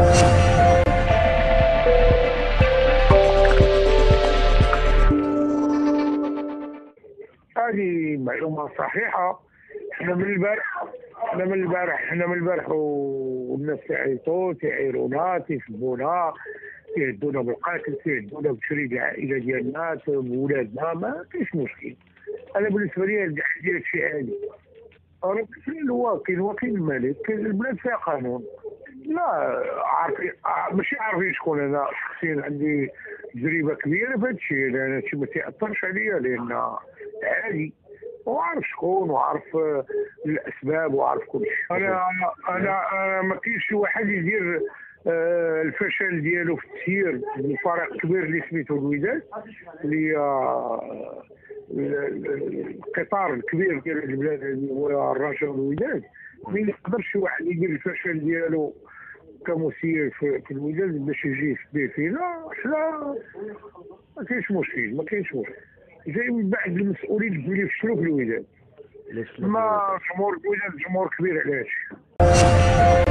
هذه معلومة صحيحة. احنا من البارح والناس تيعيطوا تيعيرونا تيسبونا تيهدونا بالقتل تيهدونا بتشريد العائلة ديالنا بولادنا. ما كاينش مشكل. انا بالنسبة لي الحل ديال هادشي عادي. راه كاين الملك، كاين البلاد فيها قانون. لا عارفين ماشي عارفين شكون انا شخصيا عندي تجربه كبيره في هذا الشيء، لان هادشي ما تاثرش عليا لان عادي وعارف شكون وعارف الاسباب وعارف كل شيء. انا ما كاينش شي واحد يدير الفشل ديالو في التسيير بفريق كبير اللي سميتو الوداد، اللي القطار الكبير ديال البلاد اللي هو الرجاء والوداد. ما يقدرش شي واحد يدير الفشل ديالو كمسير في الوداد باش يجي يشبه فينا. حنا ما كاينش مشكل. جاي من بعد المسؤولين اللي فشلوا في الوداد. ما جمهور الوداد جمهور كبير على هادشي.